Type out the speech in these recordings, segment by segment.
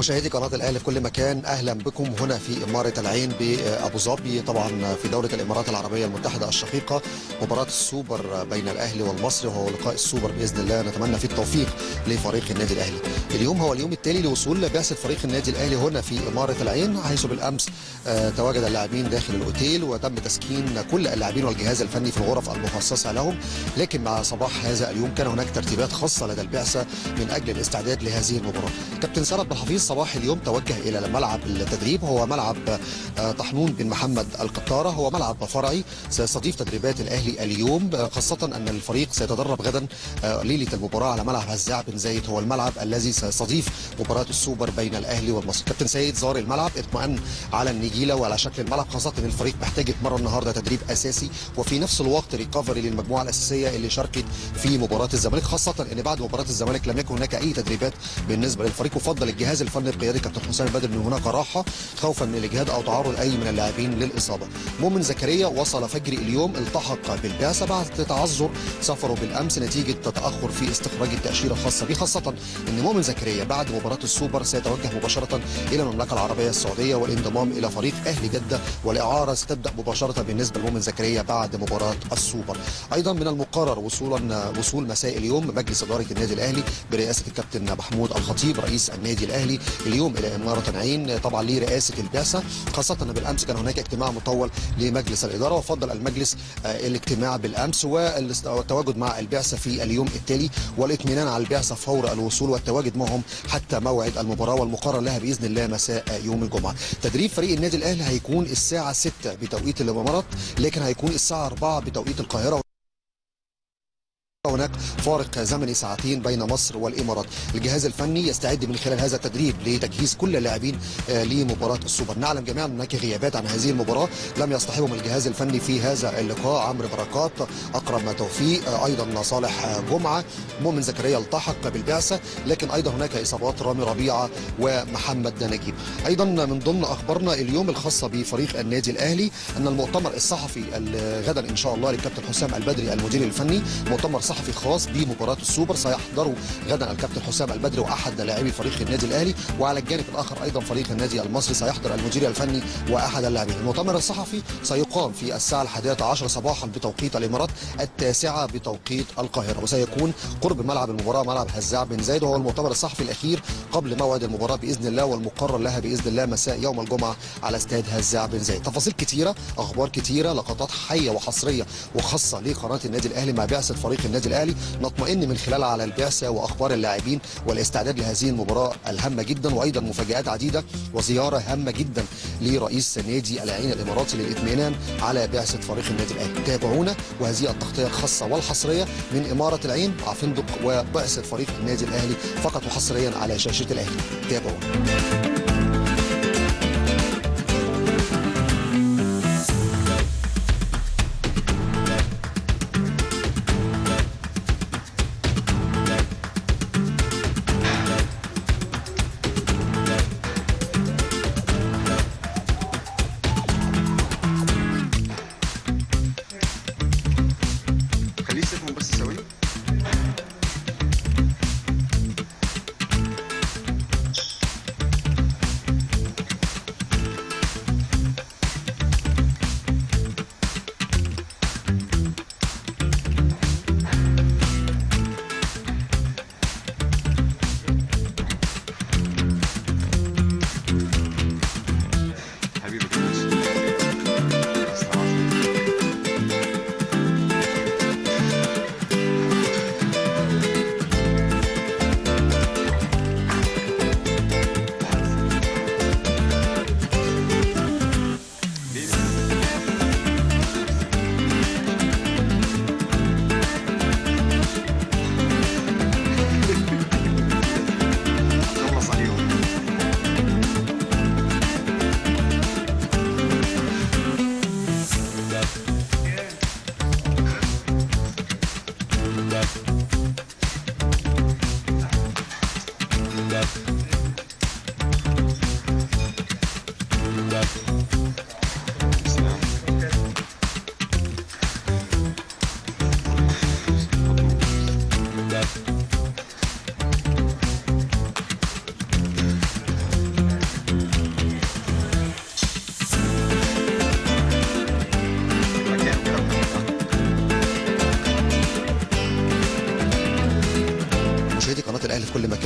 مشاهدي قناة الأهلي في كل مكان، أهلا بكم هنا في إمارة العين بأبو ظبي، طبعا في دولة الإمارات العربية المتحدة الشقيقة. مباراة السوبر بين الأهلي والمصري، وهو لقاء السوبر بإذن الله نتمنى فيه التوفيق لفريق النادي الأهلي. اليوم هو اليوم التالي لوصول بعثة فريق النادي الأهلي هنا في إمارة العين، حيث بالأمس تواجد اللاعبين داخل الأوتيل وتم تسكين كل اللاعبين والجهاز الفني في الغرف المخصصة لهم. لكن مع صباح هذا اليوم كان هناك ترتيبات خاصة لدى البعثة من أجل الاستعداد لهذه المباراة. كابتن سند بن حفيظ صباح اليوم توجه الى ملعب التدريب، هو ملعب طحنون بن محمد القطاره، هو ملعب فرعي سيستضيف تدريبات الاهلي اليوم، خاصه ان الفريق سيتدرب غدا ليله المباراه على ملعب هزاع بن زايد، هو الملعب الذي سيستضيف مباراه السوبر بين الاهلي والمصري. كابتن سيد زار الملعب، اطمأن على النجيله وعلى شكل الملعب، خاصه ان الفريق محتاج يتمرن النهارده تدريب اساسي، وفي نفس الوقت ريكفري للمجموعه الاساسيه اللي شاركت في مباراه الزمالك، خاصه ان بعد مباراه الزمالك لم يكن هناك اي تدريبات بالنسبه للفريق، وفضل الجهاز الفني بقياده كابتن حسام البدري من هناك راحه خوفا من الاجهاد او تعرض اي من اللاعبين للاصابه. مؤمن زكريا وصل فجر اليوم، التحق بالبعثه بعد تعذر سفره بالامس نتيجه تاخر في استخراج التاشيره الخاصه به، خاصه ان مؤمن زكريا بعد مباراه السوبر سيتوجه مباشره الى المملكه العربيه السعوديه والانضمام الى فريق اهلي جده، والاعاره ستبدا مباشره بالنسبه لمؤمن زكريا بعد مباراه السوبر. ايضا من المقرر وصول مساء اليوم مجلس اداره النادي الاهلي برئاسه الكابتن محمود الخطيب رئيس النادي الاهلي اليوم الى اماره العين، طبعا لرئاسه البعثه، خاصه ان بالامس كان هناك اجتماع مطول لمجلس الاداره، وفضل المجلس الاجتماع بالامس والتواجد مع البعثه في اليوم التالي، والاطمئنان على البعثه فور الوصول والتواجد معهم حتى موعد المباراه والمقرر لها باذن الله مساء يوم الجمعه. تدريب فريق النادي الاهلي هيكون الساعه 6 بتوقيت الامارات، لكن هيكون الساعه 4 بتوقيت القاهره. هناك فارق زمني ساعتين بين مصر والامارات. الجهاز الفني يستعد من خلال هذا التدريب لتجهيز كل اللاعبين لمباراه السوبر. نعلم جميعا ان هناك غيابات عن هذه المباراه لم يصطحبهم الجهاز الفني في هذا اللقاء، عمرو بركات، اكرم توفيق، ايضا صالح جمعه، مؤمن زكريا التحق بالبعثه، لكن ايضا هناك اصابات رامي ربيعه ومحمد نجيب. ايضا من ضمن اخبارنا اليوم الخاصه بفريق النادي الاهلي ان المؤتمر الصحفي غدا ان شاء الله للكابتن حسام البدري المدير الفني، مؤتمر صحفي خاص بمباراه السوبر سيحضره غدا الكابتن حسام البدري واحد لاعبي فريق النادي الاهلي، وعلى الجانب الاخر ايضا فريق النادي المصري سيحضر المدير الفني واحد اللاعبين. المؤتمر الصحفي سيقام في الساعه 11 صباحا بتوقيت الامارات، 9 بتوقيت القاهره، وسيكون قرب ملعب المباراه ملعب هزاع بن زايد، وهو المؤتمر الصحفي الاخير قبل موعد المباراه باذن الله، والمقرر لها باذن الله مساء يوم الجمعه على استاد هزاع بن زايد. تفاصيل كثيره، اخبار كثيره، لقطات حيه وحصريه وخاصه لقناه النادي الاهلي مع بعثه فريق النادي الاهلي نطمئن من خلالها على البعثه واخبار اللاعبين والاستعداد لهذه المباراه الهامه جدا، وايضا مفاجات عديده وزياره هامه جدا لرئيس نادي العين الاماراتي للاطمئنان على بعثه فريق النادي الاهلي. تابعونا، وهذه التغطيه الخاصه والحصريه من اماره العين مع فندق وبعثه فريق النادي الاهلي فقط وحصريا على شاشه الاهلي. تابعونا. خليه يسيبهم بس ثواني.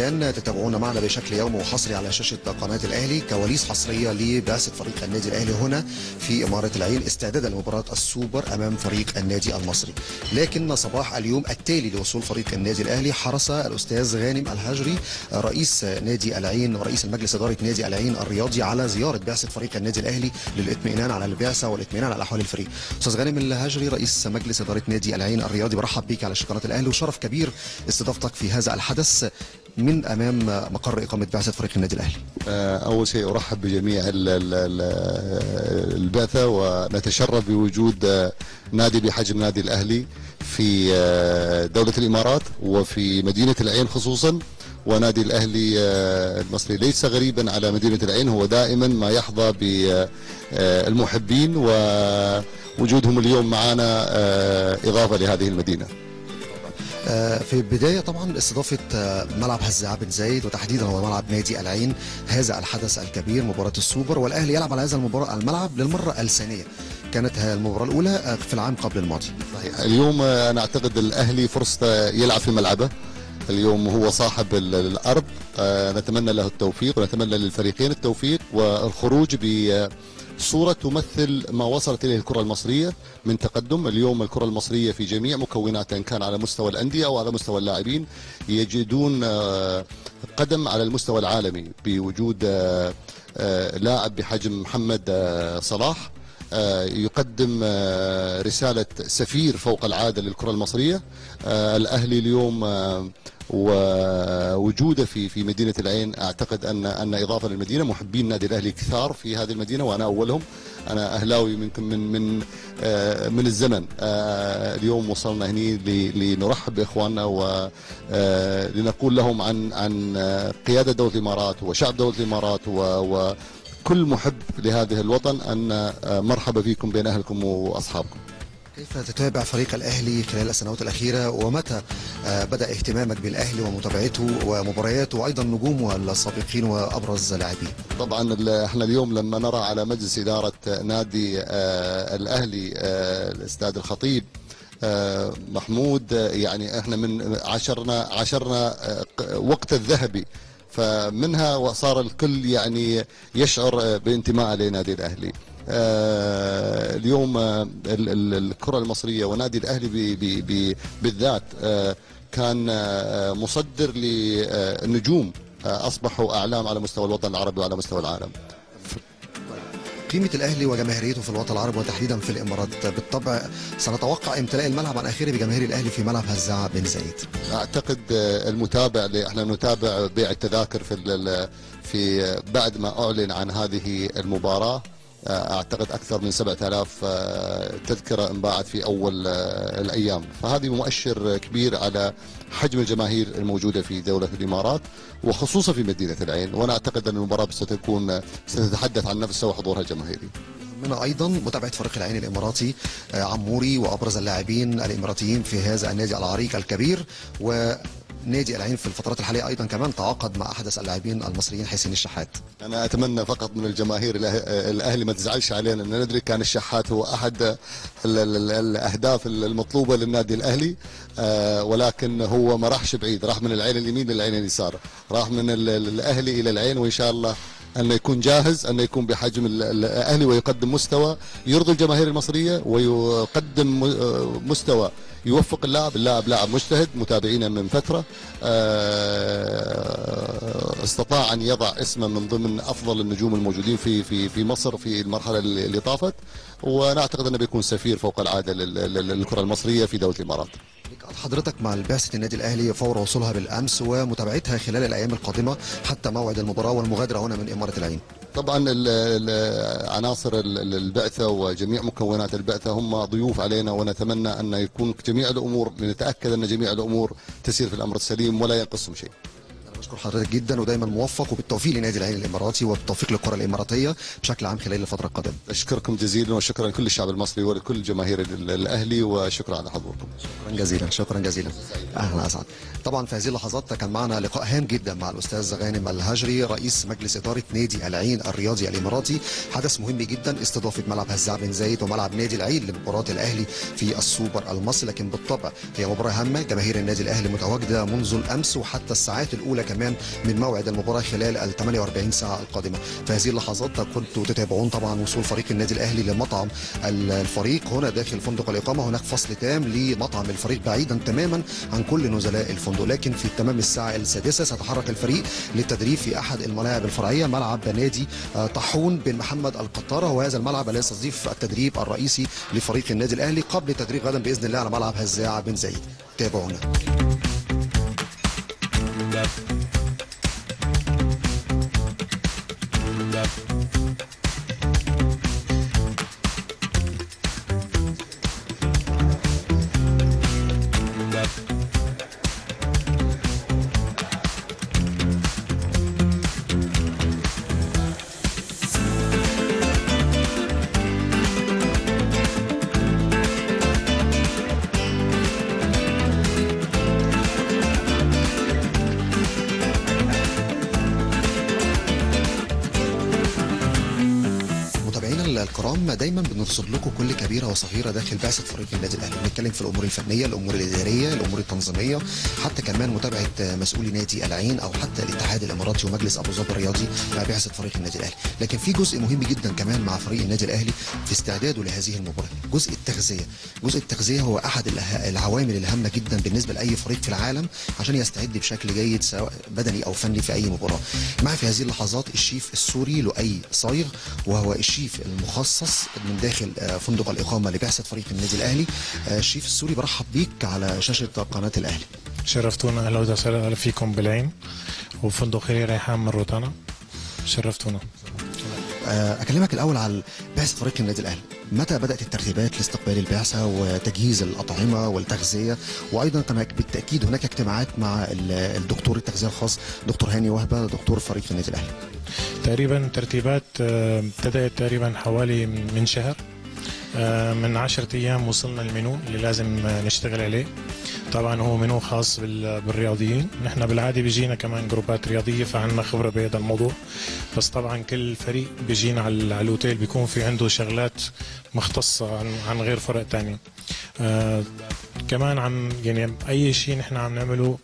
مكان تتابعونا معنا بشكل يومي وحصري على شاشه قناه الاهلي كواليس حصريه لبعثه فريق النادي الاهلي هنا في اماره العين استعدادا لمباراه السوبر امام فريق النادي المصري. لكن صباح اليوم التالي لوصول فريق النادي الاهلي حرص الاستاذ غانم الهجري رئيس نادي العين ورئيس المجلس اداره نادي العين الرياضي على زياره بعثه فريق النادي الاهلي للاطمئنان على البعثه والاطمئنان على احوال الفريق. استاذ غانم الهجري رئيس مجلس اداره نادي العين الرياضي، برحب بك على قناه الاهلي وشرف كبير استضافتك في هذا الحدث من امام مقر اقامه بعثه فريق النادي الاهلي. اول شيء ارحب بجميع البعثه، ونتشرف بوجود نادي بحجم نادي الاهلي في دوله الامارات وفي مدينه العين خصوصا. ونادي الاهلي المصري ليس غريبا على مدينه العين، هو دائما ما يحظى بالمحبين، ووجودهم اليوم معنا اضافه لهذه المدينه. في البداية طبعا استضافة ملعب هزاع بن زايد وتحديدا هو ملعب نادي العين هذا الحدث الكبير مباراة السوبر، والأهلي يلعب على هذا الملعب للمرة الثانية. كانت المباراة الأولى في العام قبل الماضي. صحيح. اليوم أنا أعتقد الأهلي فرصة يلعب في ملعبه. اليوم هو صاحب الأرض، نتمنى له التوفيق ونتمنى للفريقين التوفيق والخروج صورة تمثل ما وصلت إليه الكرة المصرية من تقدم. اليوم الكرة المصرية في جميع مكوناتها إن كان على مستوى الأندية أو على مستوى اللاعبين يجدون قدم على المستوى العالمي بوجود لاعب بحجم محمد صلاح يقدم رسالة سفير فوق العادة للكرة المصرية. الأهلي اليوم ووجوده في مدينة العين أعتقد أن إضافة للمدينة. محبين نادي الأهلي كثار في هذه المدينة وأنا أولهم. أنا أهلاوي منكم من الزمن. اليوم وصلنا هني لنرحب بإخواننا ولنقول لهم عن قيادة دولة الإمارات وشعب دولة الإمارات وكل محب لهذه الوطن أن مرحبا فيكم بين أهلكم وأصحابكم. كيف تتابع فريق الأهلي خلال السنوات الأخيرة، ومتى بدأ اهتمامك بالأهلي ومتابعته ومبارياته وأيضا نجومه السابقين وأبرز لاعبين؟ طبعا احنا اليوم لما نرى على مجلس إدارة نادي الأهلي الأستاذ الخطيب محمود، يعني احنا من عشرنا وقت الذهبي، فمنها وصار الكل يعني يشعر بانتماء لنادي الأهلي. اليوم الكرة المصرية ونادي الأهلي بالذات كان مصدر للنجوم أصبحوا أعلام على مستوى الوطن العربي وعلى مستوى العالم. قيمة الأهلي وجماهيريته في الوطن العربي وتحديدا في الإمارات، بالطبع سنتوقع امتلاء الملعب عن آخره بجماهير الأهلي في ملعب هزاع بن زايد. أعتقد المتابع احنا نتابع بيع التذاكر في بعد ما أعلن عن هذه المباراة. أعتقد أكثر من 7000 تذكرة انباعت في أول الأيام، فهذه مؤشر كبير على حجم الجماهير الموجودة في دولة الإمارات وخصوصا في مدينة العين. وأنا أعتقد أن المباراة ستتحدث عن نفسها وحضورها الجماهيري. منها ايضا متابعه فريق العين الاماراتي عموري وابرز اللاعبين الاماراتيين في هذا النادي العريق الكبير. ونادي العين في الفترات الحاليه ايضا كمان تعاقد مع احدث اللاعبين المصريين حسين الشحات. انا اتمنى فقط من الجماهير الاهلي ما تزعلش علينا، ان ندري كان الشحات هو احد الاهداف المطلوبه للنادي الاهلي، ولكن هو ما راحش بعيد، راح من العين اليمين للعين اليسار، راح من الاهلي الى العين، وان شاء الله أن يكون جاهز، أن يكون بحجم الأهلي ويقدم مستوى يرضي الجماهير المصرية ويقدم مستوى يوفق اللاعب لاعب مجتهد. متابعينا من فترة استطاع أن يضع اسمه من ضمن أفضل النجوم الموجودين في مصر في المرحلة اللي طافت، ونعتقد أنه بيكون سفير فوق العادة للكرة المصرية في دولة الإمارات. حضرتك مع بعثة النادي الأهلي فور وصولها بالأمس ومتابعتها خلال الأيام القادمة حتى موعد المباراة والمغادرة هنا من إمارة العين. طبعا عناصر البعثة وجميع مكونات البعثة هم ضيوف علينا، ونتمنى أن يكون جميع الأمور، لنتأكد أن جميع الأمور تسير في الأمر السليم ولا ينقصهم شيء. بشكر حضرتك جدا ودايما موفق، وبالتوفيق لنادي العين الاماراتي وبالتوفيق للكره الاماراتيه بشكل عام خلال الفتره القادمه. اشكركم جزيلا وشكرا لكل الشعب المصري ولكل جماهير الاهلي، وشكرا على حضوركم. شكرا جزيلا شكرا جزيلا. اهلا اسعد. طبعا في هذه اللحظات كان معنا لقاء هام جدا مع الاستاذ غانم الهجري رئيس مجلس اداره نادي العين الرياضي الاماراتي. حدث مهم جدا، استضافه ملعب هزاع بن زايد وملعب نادي العين لمباراه الاهلي في السوبر المصري، لكن بالطبع هي مباراه هامه. جماهير النادي الاهلي متواجده منذ الامس وحتى الساعات الاولى كمان من موعد المباراه خلال ال 48 ساعه القادمه. في هذه اللحظات كنتوا تتابعون طبعا وصول فريق النادي الاهلي لمطعم الفريق هنا داخل فندق الاقامه. هناك فصل تام لمطعم الفريق بعيدا تماما عن كل نزلاء الفندق، لكن في تمام الساعه السادسه سيتحرك الفريق للتدريب في احد الملاعب الفرعيه، ملعب نادي طاحون بن محمد القطاره، وهذا الملعب الذي يستضيف التدريب الرئيسي لفريق النادي الاهلي قبل التدريب غدا باذن الله على ملعب هزاع بن زايد. تابعونا. الكرام، دايما بنرصد لكم كل كبيره وصغيره داخل بعثه فريق النادي الاهلي. بنتكلم في الامور الفنيه، الامور الاداريه، الامور التنظيميه، حتى كمان متابعه مسؤولي نادي العين او حتى الاتحاد الاماراتي ومجلس ابو ظبي الرياضي مع بعثه فريق النادي الاهلي. لكن في جزء مهم جدا كمان مع فريق النادي الاهلي في استعداده لهذه المباراه، جزء التغذيه. جزء التغذيه هو احد العوامل الهامه جدا بالنسبه لاي فريق في العالم عشان يستعد بشكل جيد سواء بدني او فني في اي مباراه. معي في هذه اللحظات الشيف السوري لؤي صايغ، وهو الشيف المخصص من داخل فندق الإقامة لبعثة فريق النادي الأهلي. الشيف السوري، برحب بيك على شاشة قناة الأهلي. شرفتونا، أهلا وسهلا فيكم بالعين وفندق خيري ريحان من روتانا. شرفتونا. أكلمك الأول على بعثة فريق النادي الأهلي. متى بدأت الترتيبات لاستقبال البعثة وتجهيز الأطعمة والتغذية، وأيضا كما بالتأكيد هناك اجتماعات مع الدكتور التغذية الخاص دكتور هاني وهبة دكتور فريق النادي الأهلي؟ تقريبا ترتيبات ابتدأت تقريبا حوالي من شهر. من 10 أيام وصلنا المنيو اللي لازم نشتغل عليه. طبعا هو منيو خاص بالرياضيين، نحن بالعاده بيجينا كمان جروبات رياضيه فعندنا خبره بهذا الموضوع، بس طبعا كل فريق بيجينا على الاوتيل بيكون في عنده شغلات مختصه عن غير فرق ثانيه. كمان عم يعني اي شيء نحن عم نعمله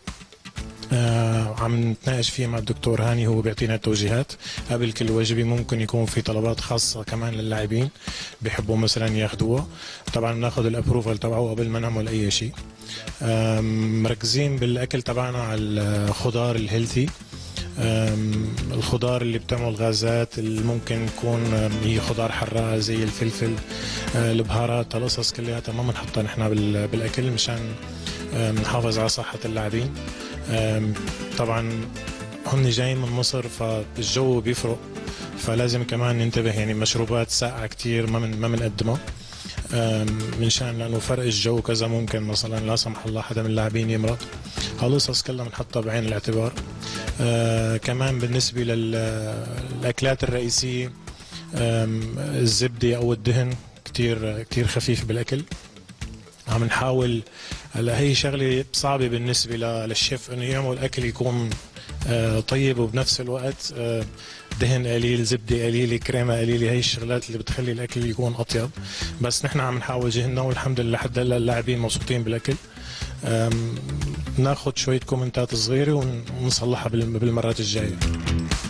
عم نتناقش فيه مع الدكتور هاني، هو بيعطينا التوجيهات قبل كل وجبه. ممكن يكون في طلبات خاصه كمان للاعبين بيحبوا مثلا ياخذوها، طبعا بناخذ الابروفال تبعه قبل ما نعمل اي شيء. مركزين بالاكل تبعنا على الخضار الهيلثي، الخضار اللي بتعمل غازات اللي ممكن يكون هي خضار حراقه زي الفلفل، البهارات، القصص كلياتها ما بنحطها نحن بالاكل مشان نحافظ على صحه اللاعبين. طبعا هم جايين من مصر فالجو بيفرق، فلازم كمان ننتبه. يعني مشروبات ساقعه كتير ما بنقدمها منشان لانه فرق الجو كذا ممكن مثلا لا سمح الله حدا من اللاعبين يمرض. هالقصص كلها بنحطها بعين الاعتبار. كمان بالنسبه للاكلات الرئيسيه، الزبده او الدهن كتير خفيف بالاكل. عم نحاول، هلا هي شغله صعبه بالنسبه للشيف انه يعمل اكل يكون طيب وبنفس الوقت دهن قليل، زبده قليله، كريمه قليله. هي الشغلات اللي بتخلي الاكل يكون اطيب، بس نحن عم نحاول جهدنا والحمد لله لحد هلا اللاعبين مبسوطين بالاكل. ناخذ شويه كومنتات صغيره ونصلحها بالمرات الجايه.